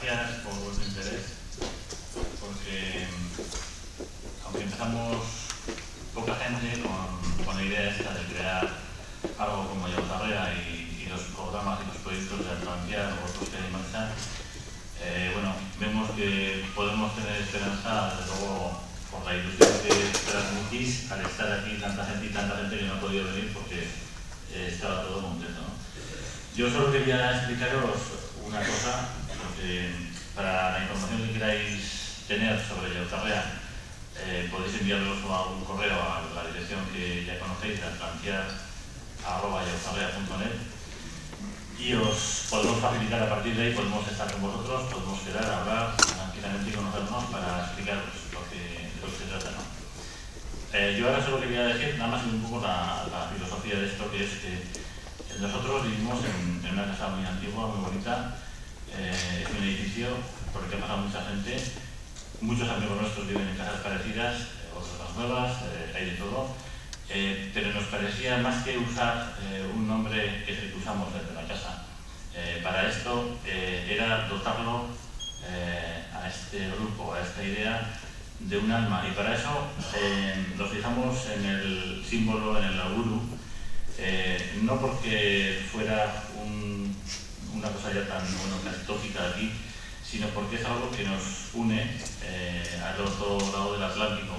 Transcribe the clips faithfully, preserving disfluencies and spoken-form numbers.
gracias por vuestro interés, porque aunque empezamos poca gente con, con la idea esta de crear algo como Yauzarrea y, y los programas y los proyectos de Atlantia o otros que hay en marcha, eh, bueno, vemos que podemos tener esperanza, desde luego, por la ilusión que transmitís al estar aquí tanta gente y tanta gente que no ha podido venir porque eh, estaba todo completo, ¿no? Yo solo quería explicaros una cosa, porque para la información que queráis tener sobre Yauzarrea, eh, podéis enviarlos a un correo a la dirección que ya conocéis, atlantiar arroba yauzarrea punto net, y os podemos facilitar a partir de ahí, podemos estar con vosotros, podemos quedar, hablar tranquilamente y conocernos para explicaros lo que, de lo que se trata, ¿no? Eh, yo ahora solo quería decir nada más un poco la, la filosofía de esto, que es que nosotros vivimos en, en una casa muy antigua, muy bonita, eh, es un edificio por el que ha pasado mucha gente, muchos amigos nuestros viven en casas parecidas, eh, otras más nuevas, eh, hay de todo, eh, pero nos parecía más que usar eh, un nombre que es el que usamos desde la casa. Eh, para esto eh, era dotarlo eh, a este grupo, a esta idea, de un alma, y para eso eh, nos fijamos en el símbolo, en el auguru, eh, no porque fuera un, una cosa ya tan bueno, tan tópica aquí, sino porque es algo que nos une eh, al otro lado del Atlántico.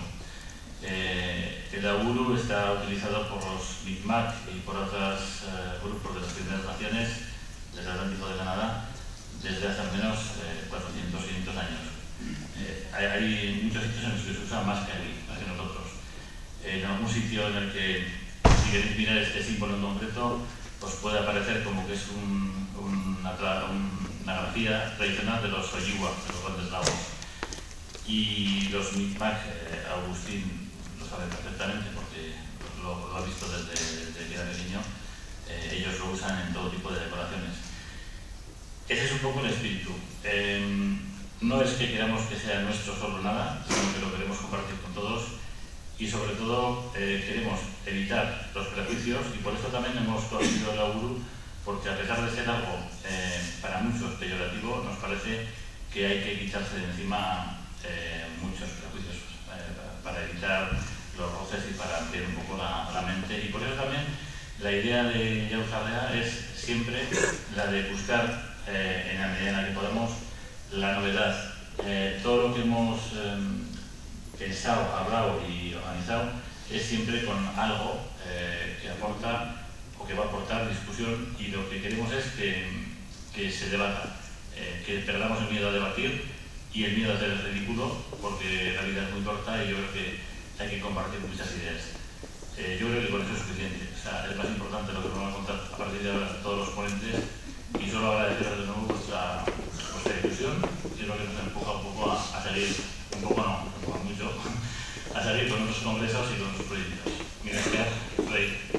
Eh, el auguru está utilizado por los Mi'kmaq y por otros eh, grupos de las primeras naciones del Atlántico de Canadá desde hace al menos eh, cuatrocientos, quinientos años. Eh, hay, hay muchos sitios en los que se usa más que aquí, más que nosotros. Eh, en algún sitio en el que, si queréis mirar este símbolo en concreto, os puede aparecer como que es un, un, una, una grafía tradicional de los Oyiwa, de los grandes lagos. Y los Mi'kmaq, eh, Agustín lo sabe perfectamente porque lo, lo ha visto desde, desde que era pequeño, eh, ellos lo usan en todo tipo de decoraciones. Ese es un poco el espíritu. Eh, no es que queramos que sea nuestro solo nada, sino que lo queremos compartir con todos. Y sobre todo eh, queremos evitar los prejuicios, y por eso también hemos conocido el auguru, porque a pesar de ser algo eh, para muchos peyorativo, nos parece que hay que quitarse de encima eh, muchos prejuicios eh, para evitar los roces y para ampliar un poco la, la mente. Y por eso también la idea de Yauzarrea es siempre la de buscar, eh, en la medida en la que podemos, la novedad. Eh, todo lo que hemos eh, pensado, hablado y organizado es siempre con algo eh, que aporta o que va a aportar discusión, y lo que queremos es que, que se debata, eh, que perdamos el miedo a debatir y el miedo a hacer el ridículo, porque la vida es muy corta y yo creo que hay que compartir muchas ideas. Eh, yo creo que con eso es suficiente. O sea, es más importante lo que nos van a contar a partir de ahora todos los ponentes, y solo agradeceros de nuevo vuestra, vuestra ilusión, que es lo que nos empuja un poco a, a seguir, un poco no, nos empuja mucho, a seguir con nuestros congresos y con nuestros proyectos. Gracias, Rey.